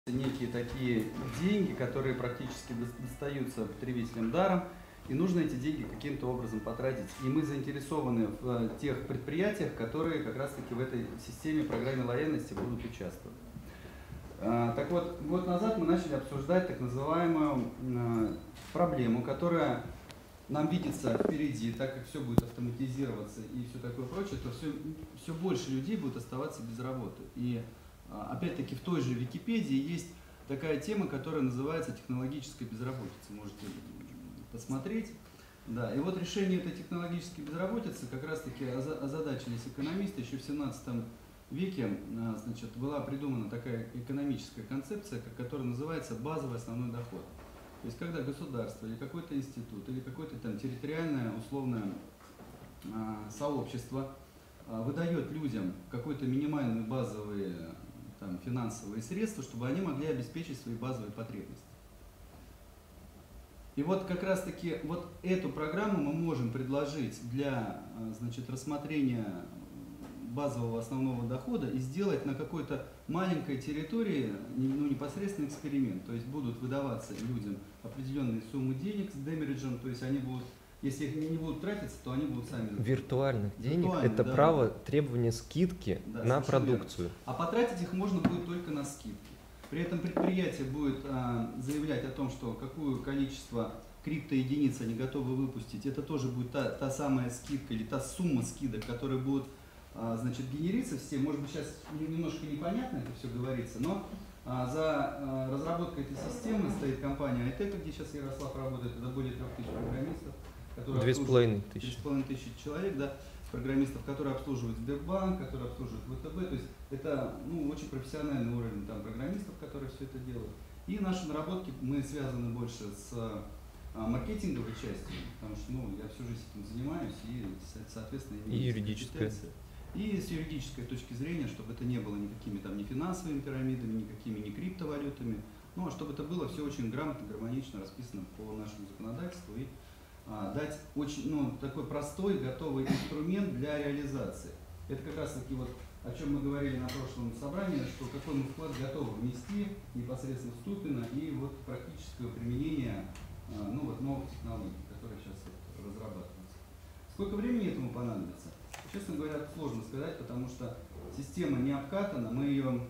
некие такие деньги, которые практически достаются потребителям даром, и нужно эти деньги каким-то образом потратить. И мы заинтересованы в тех предприятиях, которые как раз-таки в этой системе программы лояльности будут участвовать. Так вот, год назад мы начали обсуждать так называемую проблему, которая нам видится впереди, так как все будет автоматизироваться и все такое прочее, то все больше людей будет оставаться без работы. И опять-таки в той же Википедии есть такая тема, которая называется технологическая безработица. Можете посмотреть. Да. И вот решение этой технологической безработицы как раз-таки озадачились экономисты. Еще в 17 веке значит, была придумана такая экономическая концепция, которая называется базовый основной доход. То есть когда государство или какой-то институт или какое-то там территориальное условное сообщество выдает людям какой-то минимальные базовые там, финансовые средства, чтобы они могли обеспечить свои базовые потребности. И вот как раз таки вот эту программу мы можем предложить для значит, рассмотрения базового основного дохода и сделать на какой-то маленькой территории ну, непосредственно эксперимент. То есть будут выдаваться людям определенные суммы денег с демериджем, то есть они будут, если их не будут тратиться, то они будут сами... Виртуальных денег – это да, право требования скидки да, на продукцию. Верно. А потратить их можно будет только на скидки. При этом предприятие будет заявлять о том, что какое количество криптоединиц они готовы выпустить. Это тоже будет та самая скидка или та сумма скидок, которая будет значит, генериться все. Может быть, сейчас немножко непонятно это все говорится, но за разработкой этой системы стоит компания iTech, где сейчас Ярослав работает, это более 3000 программистов, которые 2500 человек, да, программистов, которые обслуживают Сбербанк, которые обслуживают ВТБ, то есть это ну, очень профессиональный уровень там, программистов, которые все это делают. И наши наработки, мы связаны больше с маркетинговой частью, потому что ну, я всю жизнь этим занимаюсь и, соответственно, имею юридическая. И с юридической точки зрения, чтобы это не было никакими там ни финансовыми пирамидами, никакими ни криптовалютами, ну а чтобы это было все очень грамотно, гармонично расписано по нашему законодательству и дать очень ну, такой простой, готовый инструмент для реализации. Это как раз таки вот о чем мы говорили на прошлом собрании, что какой мы вклад готовы внести непосредственно в Ступино и вот практическое применение ну, вот новых технологий, которые сейчас вот разрабатываются. Сколько времени этому понадобится? Честно говоря, сложно сказать, потому что система не обкатана, мы ее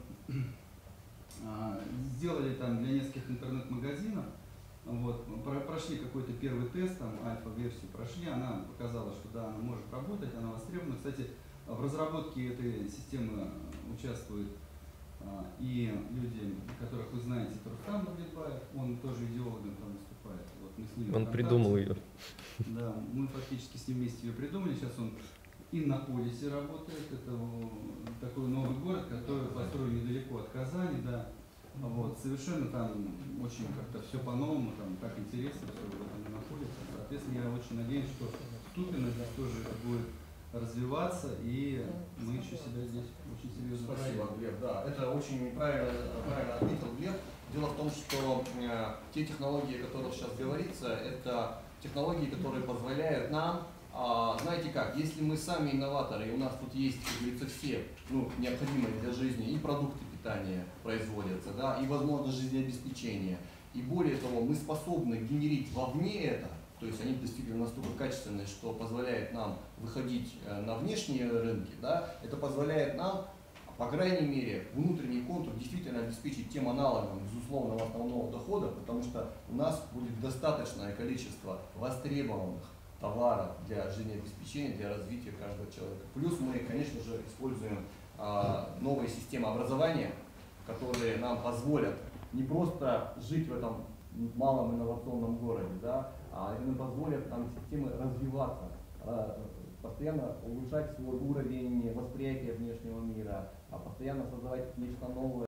сделали там для нескольких интернет-магазинов, вот, прошли какой-то первый тест, там альфа-версию прошли, она показала, что да, она может работать, она востребована. Кстати, в разработке этой системы участвуют и люди, которых вы знаете, Рустам Давлетбаев, он тоже идеологом там выступает. Вот, мы с ним он придумал ее. Да, мы фактически с ним вместе ее придумали, сейчас он в Иннополисе работает, это такой новый город, который построен недалеко от Казани, да. Вот, совершенно там очень как-то все по-новому, там так интересно, все в этом находится. Соответственно, я очень надеюсь, что Ступино здесь тоже будет развиваться, и мы еще себя здесь очень серьезно Спасибо, Глеб. Да, это очень правильно отметил Глеб. Дело в том, что те технологии, о которых сейчас говорится, это технологии, которые позволяют нам, знаете как, если мы сами инноваторы, и у нас тут есть, как говорится, все необходимые для жизни и продукты питания производятся, да, и возможность жизнеобеспечения, и более того, мы способны генерить вовне это, то есть они действительно настолько качественные, что позволяет нам выходить на внешние рынки, да, это позволяет нам, по крайней мере, внутренний контур действительно обеспечить тем аналогом безусловного основного дохода, потому что у нас будет достаточное количество востребованных товаров для жизнеобеспечения, для развития каждого человека. Плюс мы, конечно же, используем новые системы образования, которые нам позволят не просто жить в этом малом инновационном городе, да, а они нам позволят нам системы развиваться, постоянно улучшать свой уровень восприятия внешнего мира, постоянно создавать нечто новое.